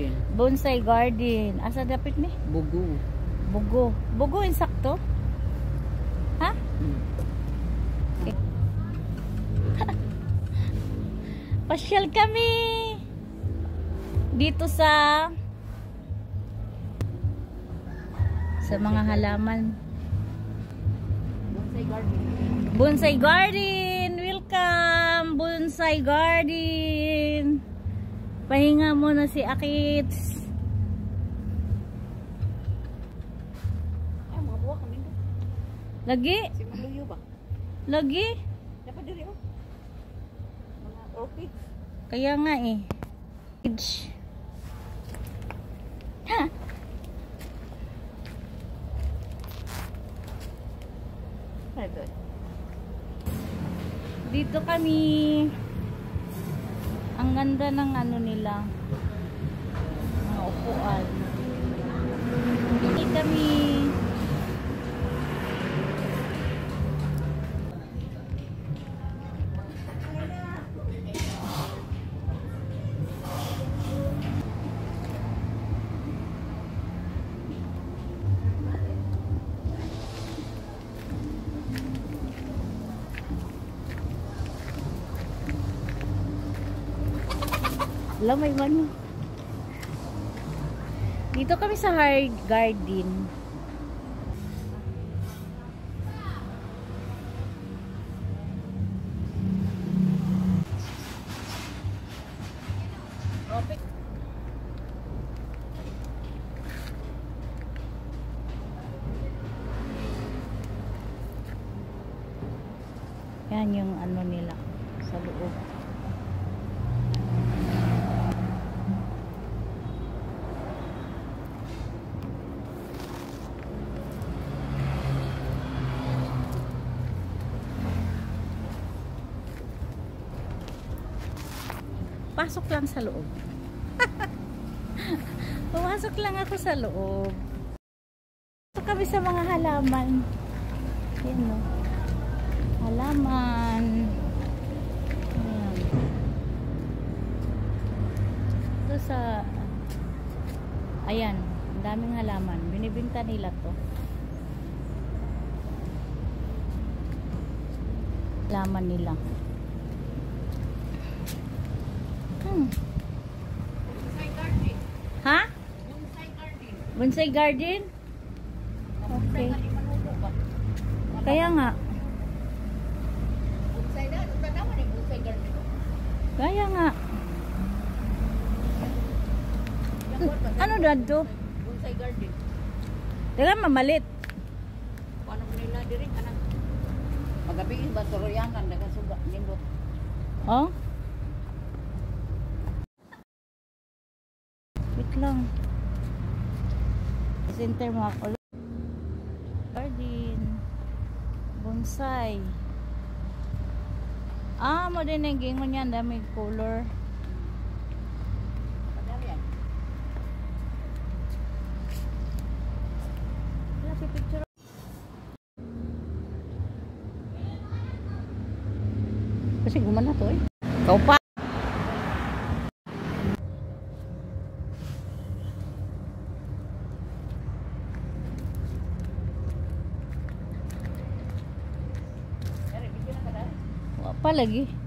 garden. Bonsai garden. Asa dapit ni? Bugo. Bugo. Bugo insakto? Ha? Okay. Pasyal kami dito sa mga halaman. Bonsai garden. Bonsai garden. Welcome. Bonsai garden. Pahinga muna si Akits. Ay, mga buwak kami doon. Lagi? Si Maluyo ba? Lagi? Dapat diri oh. Mga orchids. Kaya nga eh. Ha? Dito kami. Ang ganda ng ano nila. Mga upuan. Dito kami. Alam, may mano. Dito kami sa Hard Garden. Yan yung ano nila sa loob. Pasok lang sa loob. Pumasok lang ako sa loob. Pasok kami sa mga halaman. Yan no. Halaman. Ayan. Ito sa ayan, ang daming halaman. Binibinta nila to. Halaman nila. Bonsai garden. Ha? Bonsai garden. Bonsai garden? Okay. Kaya nga. Bonsai na, ano naman eh, bonsai garden. Kaya nga. Ano dito? Bonsai garden. Teka, mamalit. Paano ko nila diri kanang magabi ba soroyangan dagan suga nindot. Oh? Wait lang. Center mga color. Garden. Bonsai. Mo din ang gingon yan. Dami color. Padali yan. Wala, picture. Kasi gumana to eh. Kau pa. Pa lagi.